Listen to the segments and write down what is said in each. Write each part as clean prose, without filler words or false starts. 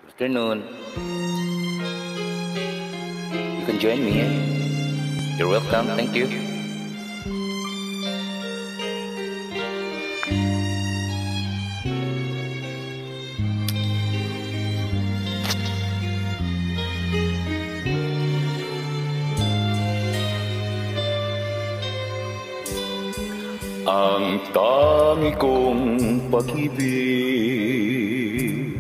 Good afternoon. You can join me. You're welcome. Thank you. Ang dami kong pag-ibig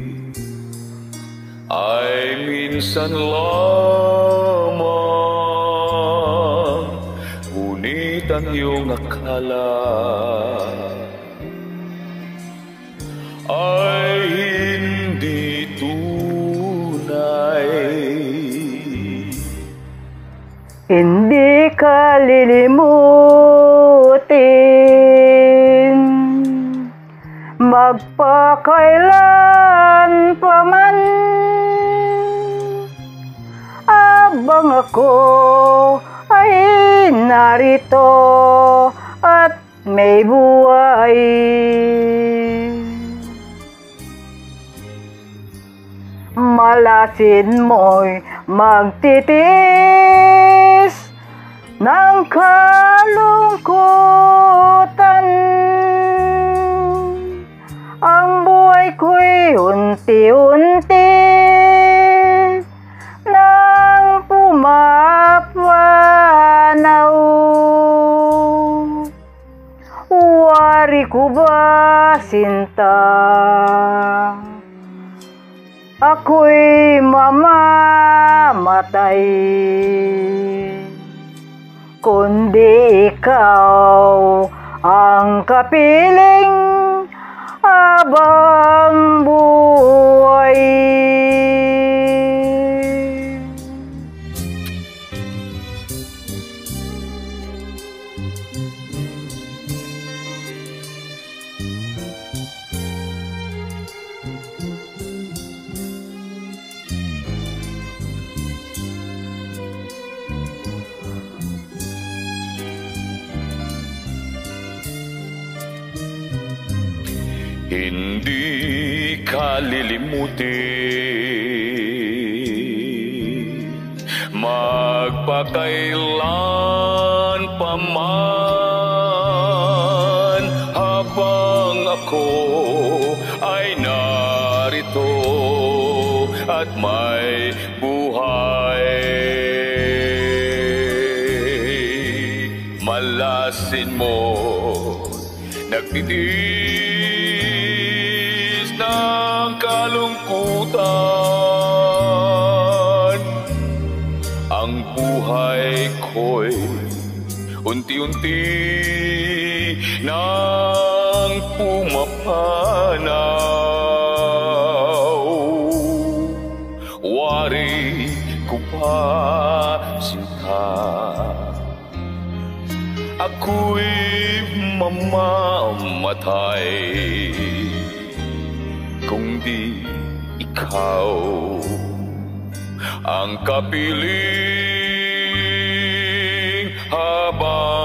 ay minsan lamang, ngunit ang iyong akala ay hindi tunay. Hindi ka lilimutin, magpakailan pa man, habang ako ay narito at may buhay. Malasin mo'y magtitiis ng kalungkutan. Ang buhay ko'y unti-unti nang pumapanaw. Wari ko ba, sinta, ako'y mamamatay, kundi ikaw ang kapiling habang buhay. Hindi ka lilimutin, magpakailan pa man, habang ako ay narito at may buhay. Malasin mo, nagtitiis ng kalungkutan. Ang buhay ko'y unti-unti nang pumapanaw. Wari ko pa, sinta, ako'y mamamatay, kung di ikaw ang kapiling habang